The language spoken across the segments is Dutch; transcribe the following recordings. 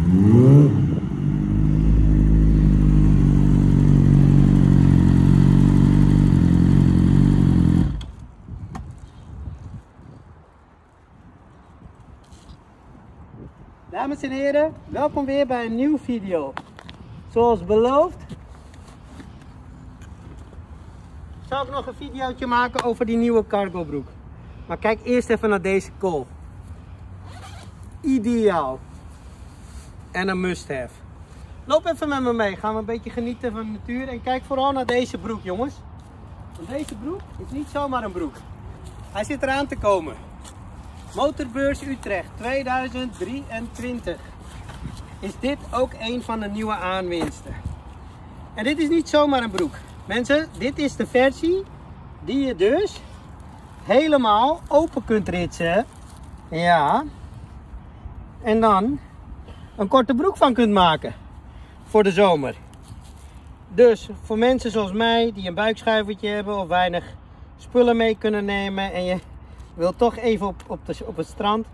Dames en heren, welkom weer bij een nieuwe video. Zoals beloofd zal ik nog een videootje maken over die nieuwe cargo broek. Maar kijk eerst even naar deze kool. Ideaal. En een must-have. Loop even met me mee, gaan we een beetje genieten van de natuur. En kijk vooral naar deze broek, jongens. Want deze broek is niet zomaar een broek. Hij zit eraan te komen. Motorbeurs Utrecht 2023 is dit ook een van de nieuwe aanwinsten. En dit is niet zomaar een broek. Mensen, dit is de versie die je dus helemaal open kunt ritsen. Ja. En dan een korte broek van kunt maken voor de zomer. Dus voor mensen zoals mij die een buikschuivertje hebben of weinig spullen mee kunnen nemen en je wil toch even op het strand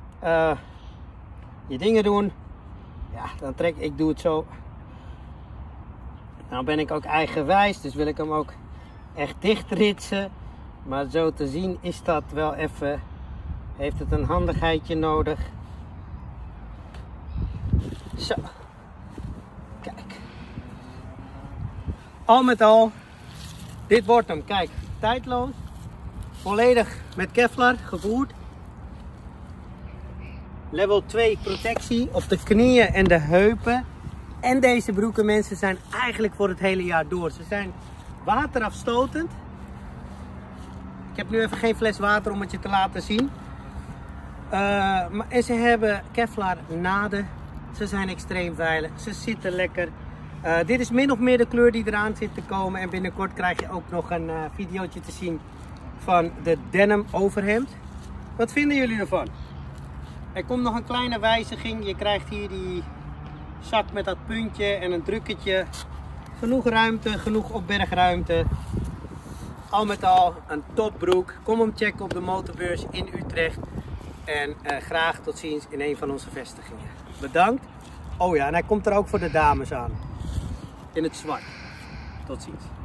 je dingen doen, ja, dan ik doe het zo. Nou ben ik ook eigenwijs, dus wil ik hem ook echt dicht ritsen. Maar zo te zien is dat wel even, heeft het een handigheidje nodig. Zo, kijk. Al met al, dit wordt hem, kijk, tijdloos. Volledig met Kevlar gevoerd. Level 2 protectie op de knieën en de heupen. En deze broeken, mensen, zijn eigenlijk voor het hele jaar door. Ze zijn waterafstotend. Ik heb nu even geen fles water om het je te laten zien. En ze hebben Kevlar naden. Ze zijn extreem veilig. Ze zitten lekker. Dit is min of meer de kleur die eraan zit te komen. En binnenkort krijg je ook nog een videootje te zien van de denim overhemd. Wat vinden jullie ervan? Er komt nog een kleine wijziging. Je krijgt hier die zak met dat puntje en een drukketje. Genoeg ruimte, genoeg opbergruimte. Al met al een topbroek. Kom hem checken op de motorbeurs in Utrecht. En graag tot ziens in een van onze vestigingen. Bedankt. Oh ja, en hij komt er ook voor de dames aan. In het zwart. Tot ziens.